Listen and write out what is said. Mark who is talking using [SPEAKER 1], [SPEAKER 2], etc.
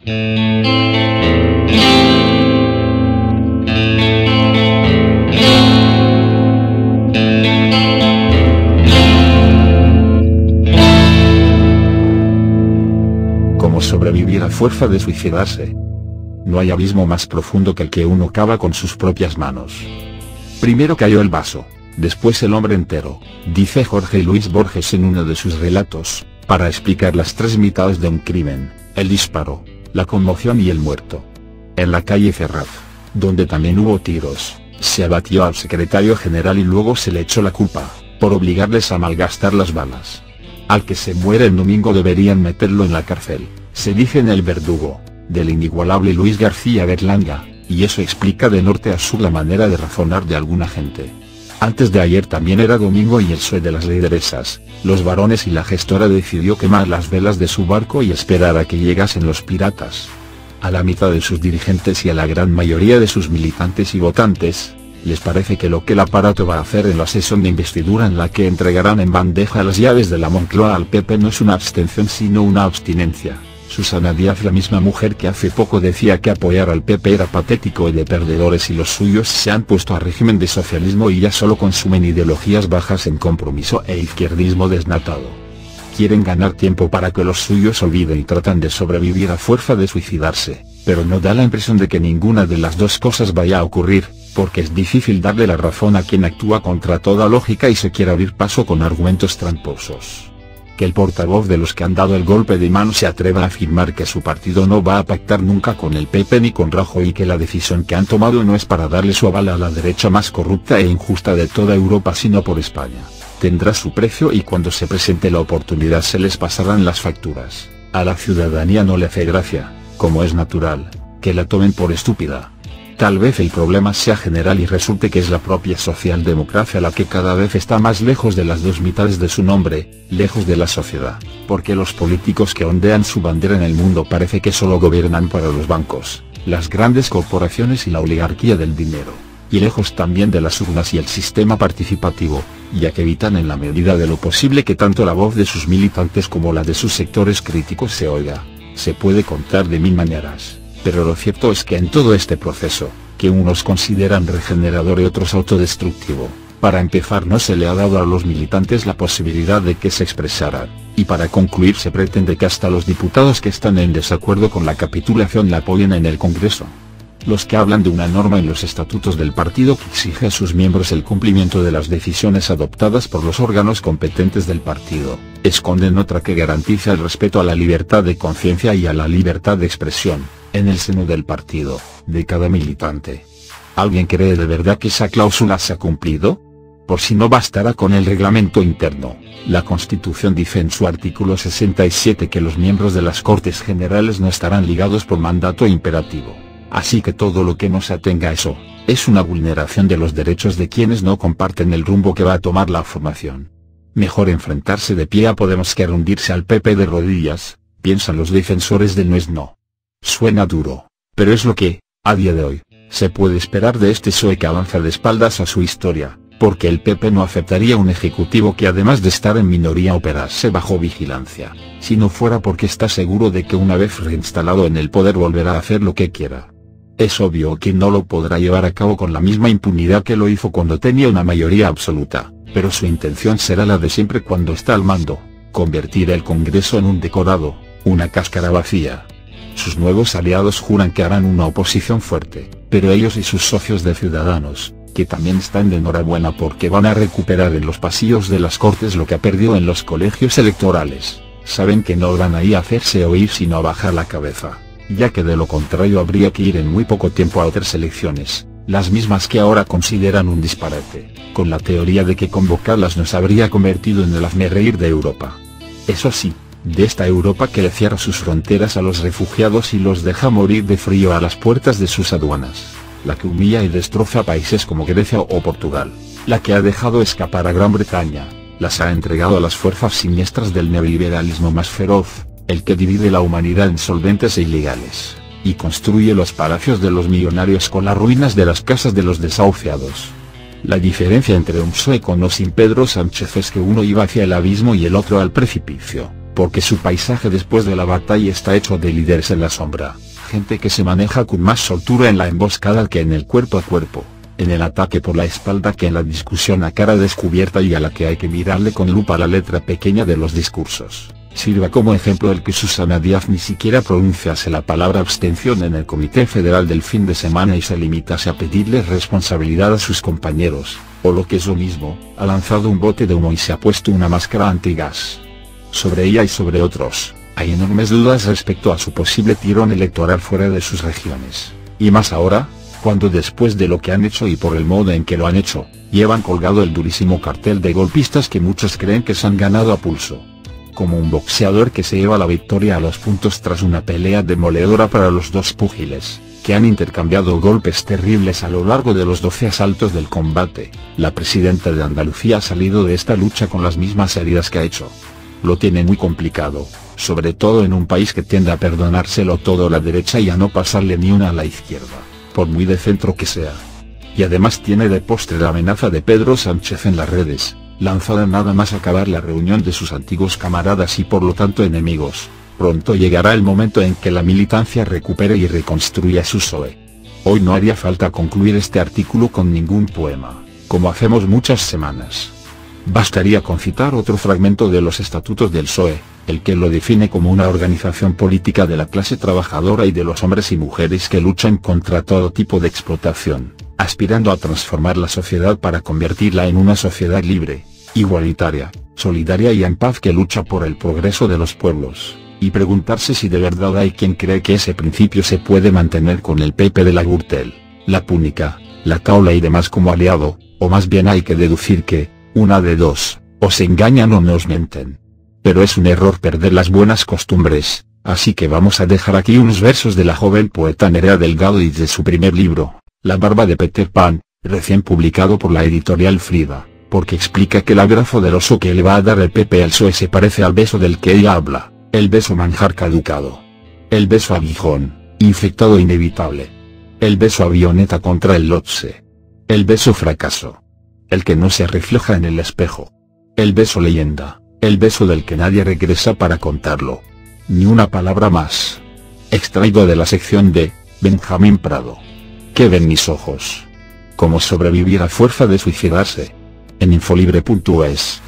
[SPEAKER 1] ¿Cómo sobrevivir a fuerza de suicidarse? No hay abismo más profundo que el que uno cava con sus propias manos. Primero cayó el vaso, después el hombre entero, dice Jorge Luis Borges en uno de sus relatos, para explicar las tres mitades de un crimen: el disparo, la conmoción y el muerto. En la calle Ferraz, donde también hubo tiros, se abatió al secretario general y luego se le echó la culpa, por obligarles a malgastar las balas. Al que se muere el domingo deberían meterlo en la cárcel, se dice en El Verdugo, del inigualable Luis García Berlanga, y eso explica de norte a sur la manera de razonar de alguna gente. Antes de ayer también era domingo y el PSOE de las lideresas, los varones y la gestora decidió quemar las velas de su barco y esperar a que llegasen los piratas. A la mitad de sus dirigentes y a la gran mayoría de sus militantes y votantes, les parece que lo que el aparato va a hacer en la sesión de investidura en la que entregarán en bandeja las llaves de la Moncloa al PP no es una abstención sino una abstinencia. Susana Díaz, la misma mujer que hace poco decía que apoyar al PP era patético y de perdedores y los suyos se han puesto a régimen de socialismo y ya solo consumen ideologías bajas en compromiso e izquierdismo desnatado. Quieren ganar tiempo para que los suyos olviden y tratan de sobrevivir a fuerza de suicidarse, pero no da la impresión de que ninguna de las dos cosas vaya a ocurrir, porque es difícil darle la razón a quien actúa contra toda lógica y se quiere abrir paso con argumentos tramposos. Que el portavoz de los que han dado el golpe de mano se atreva a afirmar que su partido no va a pactar nunca con el PP ni con Rajoy y que la decisión que han tomado no es para darle su aval a la derecha más corrupta e injusta de toda Europa sino por España, tendrá su precio y cuando se presente la oportunidad se les pasarán las facturas. A la ciudadanía no le hace gracia, como es natural, que la tomen por estúpida. Tal vez el problema sea general y resulte que es la propia socialdemocracia la que cada vez está más lejos de las dos mitades de su nombre, lejos de la sociedad, porque los políticos que ondean su bandera en el mundo parece que solo gobiernan para los bancos, las grandes corporaciones y la oligarquía del dinero, y lejos también de las urnas y el sistema participativo, ya que evitan en la medida de lo posible que tanto la voz de sus militantes como la de sus sectores críticos se oiga. Se puede contar de mil maneras. Pero lo cierto es que en todo este proceso, que unos consideran regenerador y otros autodestructivo, para empezar no se le ha dado a los militantes la posibilidad de que se expresaran, y para concluir se pretende que hasta los diputados que están en desacuerdo con la capitulación la apoyen en el Congreso. Los que hablan de una norma en los estatutos del partido que exige a sus miembros el cumplimiento de las decisiones adoptadas por los órganos competentes del partido, esconden otra que garantiza el respeto a la libertad de conciencia y a la libertad de expresión, en el seno del partido, de cada militante. ¿Alguien cree de verdad que esa cláusula se ha cumplido? Por si no bastara con el reglamento interno, la Constitución dice en su artículo 67 que los miembros de las Cortes Generales no estarán ligados por mandato imperativo. Así que todo lo que no se atenga a eso, es una vulneración de los derechos de quienes no comparten el rumbo que va a tomar la formación. Mejor enfrentarse de pie a Podemos que hundirse al PP de rodillas, piensan los defensores del no es no. Suena duro, pero es lo que, a día de hoy, se puede esperar de este PSOE que avanza de espaldas a su historia, porque el PP no aceptaría un ejecutivo que además de estar en minoría operase bajo vigilancia, si no fuera porque está seguro de que una vez reinstalado en el poder volverá a hacer lo que quiera. Es obvio que no lo podrá llevar a cabo con la misma impunidad que lo hizo cuando tenía una mayoría absoluta, pero su intención será la de siempre cuando está al mando, convertir el Congreso en un decorado, una cáscara vacía. Sus nuevos aliados juran que harán una oposición fuerte, pero ellos y sus socios de Ciudadanos, que también están de enhorabuena porque van a recuperar en los pasillos de las Cortes lo que ha perdido en los colegios electorales, saben que no van ahí a hacerse oír sino a bajar la cabeza, ya que de lo contrario habría que ir en muy poco tiempo a otras elecciones, las mismas que ahora consideran un disparate, con la teoría de que convocarlas nos habría convertido en el hazmerreír de Europa. Eso sí, de esta Europa que le cierra sus fronteras a los refugiados y los deja morir de frío a las puertas de sus aduanas, la que humilla y destroza países como Grecia o Portugal, la que ha dejado escapar a Gran Bretaña, las ha entregado a las fuerzas siniestras del neoliberalismo más feroz, el que divide la humanidad en solventes e ilegales, y construye los palacios de los millonarios con las ruinas de las casas de los desahuciados. La diferencia entre un PSOE con o sin Pedro Sánchez es que uno iba hacia el abismo y el otro al precipicio, porque su paisaje después de la batalla está hecho de líderes en la sombra, gente que se maneja con más soltura en la emboscada que en el cuerpo a cuerpo, en el ataque por la espalda que en la discusión a cara descubierta y a la que hay que mirarle con lupa la letra pequeña de los discursos. Sirva como ejemplo el que Susana Díaz ni siquiera pronunciase la palabra abstención en el Comité Federal del fin de semana y se limitase a pedirle responsabilidad a sus compañeros, o lo que es lo mismo, ha lanzado un bote de humo y se ha puesto una máscara antigas. Sobre ella y sobre otros, hay enormes dudas respecto a su posible tirón electoral fuera de sus regiones, y más ahora, cuando después de lo que han hecho y por el modo en que lo han hecho, llevan colgado el durísimo cartel de golpistas que muchos creen que se han ganado a pulso. Como un boxeador que se lleva la victoria a los puntos tras una pelea demoledora para los dos púgiles, que han intercambiado golpes terribles a lo largo de los 12 asaltos del combate, la presidenta de Andalucía ha salido de esta lucha con las mismas heridas que ha hecho. Lo tiene muy complicado, sobre todo en un país que tiende a perdonárselo todo a la derecha y a no pasarle ni una a la izquierda, por muy de centro que sea. Y además tiene de postre la amenaza de Pedro Sánchez en las redes, lanzada nada más acabar la reunión de sus antiguos camaradas y por lo tanto enemigos. Pronto llegará el momento en que la militancia recupere y reconstruya su PSOE. Hoy no haría falta concluir este artículo con ningún poema, como hacemos muchas semanas. Bastaría con citar otro fragmento de los estatutos del PSOE, el que lo define como una organización política de la clase trabajadora y de los hombres y mujeres que luchan contra todo tipo de explotación, aspirando a transformar la sociedad para convertirla en una sociedad libre, igualitaria, solidaria y en paz que lucha por el progreso de los pueblos, y preguntarse si de verdad hay quien cree que ese principio se puede mantener con el PP de la Gürtel, la Púnica, la Taula y demás como aliado, o más bien hay que deducir que, una de dos, o se engañan o nos mienten. Pero es un error perder las buenas costumbres, así que vamos a dejar aquí unos versos de la joven poeta Nerea Delgado y de su primer libro, La barba de Peter Pan, recién publicado por la editorial Frida, porque explica que el abrazo del oso que le va a dar el PP al PSOE se parece al beso del que ella habla, el beso manjar caducado. El beso aguijón, infectado inevitable. El beso avioneta contra el Lotse. El beso fracaso. El que no se refleja en el espejo. El beso leyenda, el beso del que nadie regresa para contarlo. Ni una palabra más. Extraído de la sección de Benjamín Prado. ¿Qué ven mis ojos? Cómo sobrevivir a fuerza de suicidarse. En infolibre.es